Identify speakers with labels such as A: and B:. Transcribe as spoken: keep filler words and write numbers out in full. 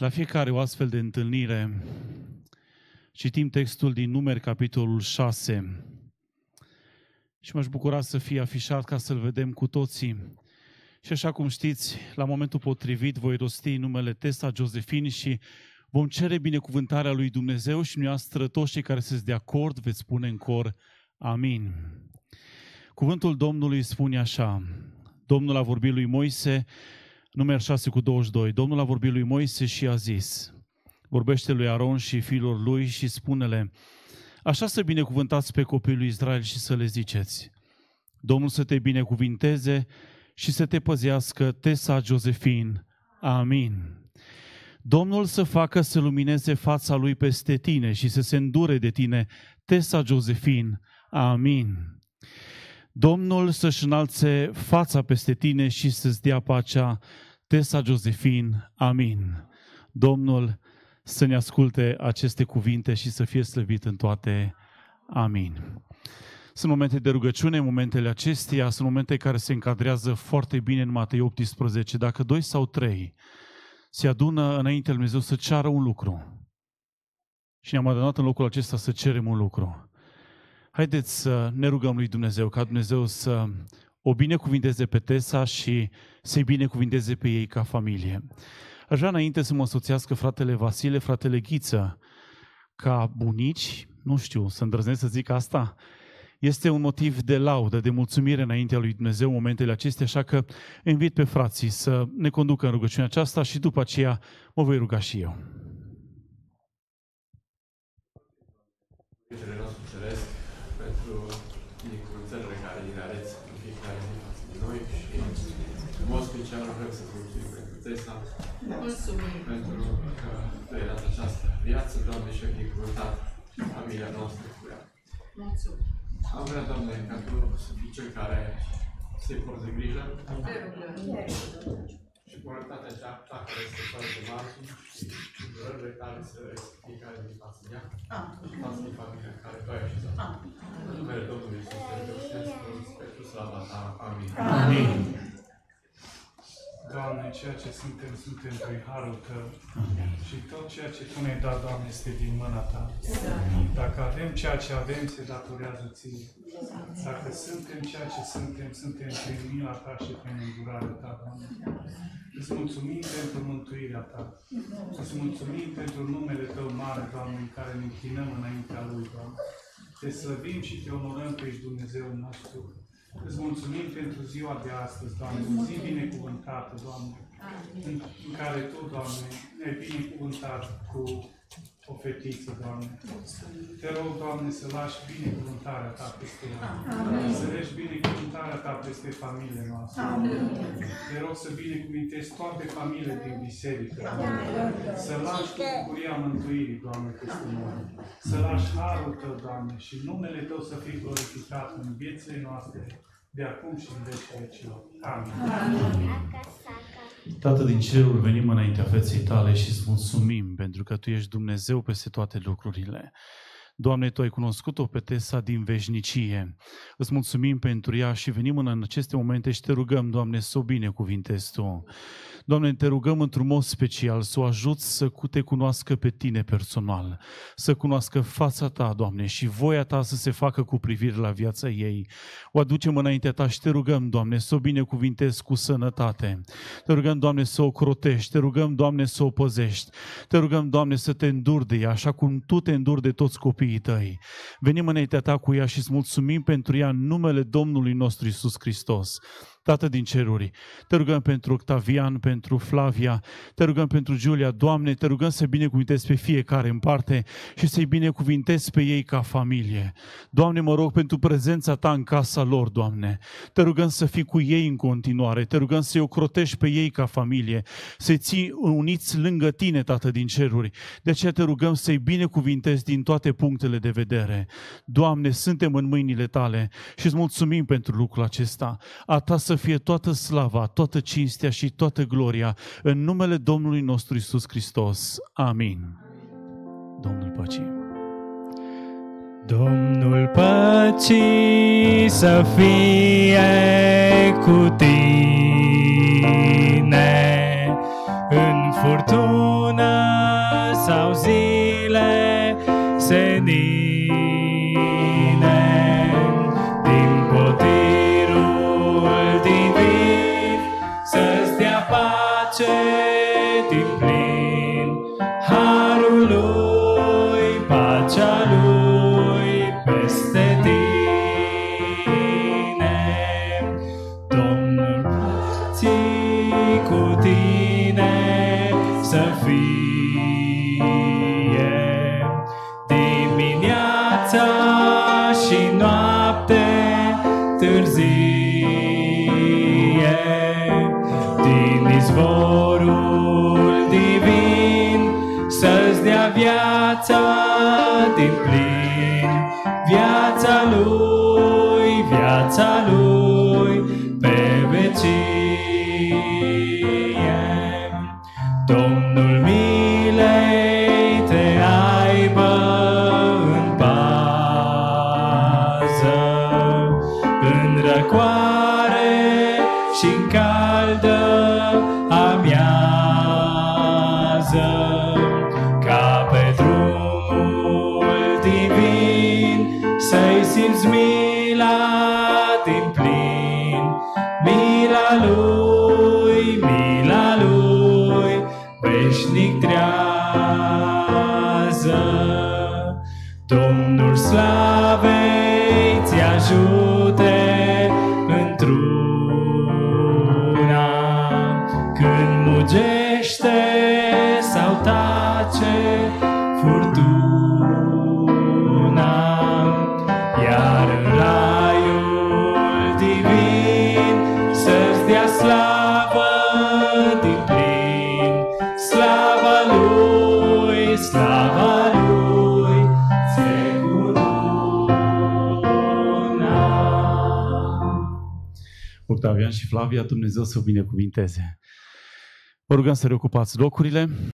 A: La fiecare o astfel de întâlnire citim textul din Numeri, capitolul șase. Și m-aș bucura să fie afișat ca să-l vedem cu toții. Și așa cum știți, la momentul potrivit voi rosti numele Tessa Josephine și vom cere binecuvântarea lui Dumnezeu și noastră, toți cei care sunteți de acord, veți spune în cor Amin. Cuvântul Domnului spune așa: Domnul a vorbit lui Moise, Numeri șase cu douăzeci și doi, Domnul a vorbit lui Moise și a zis: vorbește lui Aron și fiilor lui și spune-le: așa să binecuvântați pe copiii lui Israel și să le ziceți: Domnul să te binecuvinteze și să te păzească, Tessa Josephine. Amin. Domnul să facă să lumineze fața lui peste tine și să se îndure de tine, Tessa Josephine. Amin. Domnul să-și înalțe fața peste tine și să-ți dea pacea, Tessa Josephine. Amin. Domnul să ne asculte aceste cuvinte și să fie slăvit în toate. Amin. Sunt momente de rugăciune, momentele acestea sunt momente care se încadrează foarte bine în Matei optsprezece. Dacă doi sau trei se adună înainte lui Dumnezeu să ceară un lucru și ne-am adunat în locul acesta să cerem un lucru, haideți să ne rugăm lui Dumnezeu, ca Dumnezeu să o binecuvinteze pe Tessa și să-i binecuvinteze pe ei ca familie. Aș vrea înainte să mă însoțească fratele Vasile, fratele Ghiță, ca bunici, nu știu, să îndrăznesc să zic asta, este un motiv de laudă, de mulțumire înaintea lui Dumnezeu în momentele acestea, așa că invit pe frații să ne conducă în rugăciunea aceasta și după aceea mă voi ruga și eu.
B: Cele nostru ceresc pentru binecuvântările care le areți în fiecare zi față de noi și în mod special vrem să vă mulțumim pentru Tessa.
C: Mulțumim.
B: Pentru că tu ai dat această viață, Doamne, și ai binecuvântat familia noastră cu ea.
C: Mulțumim.
B: Am vrea, Doamne, ca Tu să fii Cel care se porți de grijă și bunătatea cea Ta care este fără de margini și durările Tale să reste fiecare din față de ea, față de familia în care Tu ai așezat. În numele Domnului Iisus Hristos, pentru slava Ta. Amin.
A: Amin.
D: Doamne, ceea ce suntem, suntem prin harul Tău. Amin. Și tot ceea ce Tu ne-ai dat, Doamne, este din mâna Ta. Amin. Dacă avem ceea ce avem, se datorează Ție. Dacă suntem ceea ce suntem, suntem prin mila Ta și prin îndurarea Ta, Doamne. Îți mulțumim pentru mântuirea Ta. Îți mulțumim pentru numele Tău mare, Doamne, în care ne închinăm înaintea Lui, Doamne. Te slăvim și Te onorăm că ești Dumnezeul nostru. Îți mulțumim pentru ziua de astăzi, Doamne, o zi binecuvântată, Doamne, în, în care Tu, Doamne, ne-ai binecuvântat cu o fetiță, Doamne. Te rog, Doamne, să lași binecuvântarea Ta peste ea. Să lași binecuvântarea Ta peste familiile noastre. Te rog să binecuvintezi toate familiile din biserică, Doamne. Să lași Tu bucuria mântuirii, Doamne, peste noi. Să lași harul Tău, Doamne, și numele Tău să fie glorificat în viețile noastre, de acum și în vecii vecilor. Amin.
A: Tată din cerul, venim înaintea feței Tale și îți mulțumim pentru că Tu ești Dumnezeu peste toate lucrurile. Doamne, Tu ai cunoscut-o pe Tessa din veșnicie. Îți mulțumim pentru ea și venim în aceste momente și Te rugăm, Doamne, să o binecuvintezi Tu. Doamne, Te rugăm într-un mod special să o ajuți să Te cunoască pe Tine personal, să cunoască fața Ta, Doamne, și voia Ta să se facă cu privire la viața ei. O aducem înaintea Ta și Te rugăm, Doamne, să o binecuvintezi cu sănătate. Te rugăm, Doamne, să o crotești. Te rugăm, Doamne, să o păzești. Te rugăm, Doamne, să Te înduri de ea, așa cum Tu Te înduri de toți copiii Tăi. Venim înaintea Ta cu ea și îți mulțumim pentru ea în numele Domnului nostru Iisus Hristos. Tată din ceruri, Te rugăm pentru Octavian, pentru Flavia, Te rugăm pentru Giulia, Doamne, Te rugăm să binecuvintezi pe fiecare în parte și să-i binecuvintezi pe ei ca familie. Doamne, mă rog pentru prezența Ta în casa lor, Doamne. Te rugăm să fii cu ei în continuare, Te rugăm să-i ocrotești pe ei ca familie, să-i ții uniți lângă Tine, Tată din ceruri. De aceea Te rugăm să-i binecuvintezi din toate punctele de vedere. Doamne, suntem în mâinile Tale și îți mulțumim pentru lucrul acesta. A Ta să fie toată slava, toată cinstea și toată gloria în numele Domnului nostru Iisus Hristos. Amin. Domnul păcii.
E: Domnul păcii să fie cu tine în furtună sau zile senine, din potirul divin să-ți dea pace din plin, harul lui, pacea lui peste tine. Domnul ții cu tine să fie dimineața și noapte târzie, din izvorul divin să-ți dea viața din plin, viața lui, viața lui pe vecie. Domnul milei te aibă în pază, în răcoare și în caldă amiază, ca pe drumul divin să-i simți mila din plin, mila lui, mila lui veșnic trează. Domnul slavei ți ajute într-una, când mugește sau tace furtuna, iar în raiul divin să-ți dea slavă din plin, slava lui, slava lui ți-e curuna.
A: Octavian și Flavia, Dumnezeu să o binecuvinteze. Vă rugăm să reocupați locurile.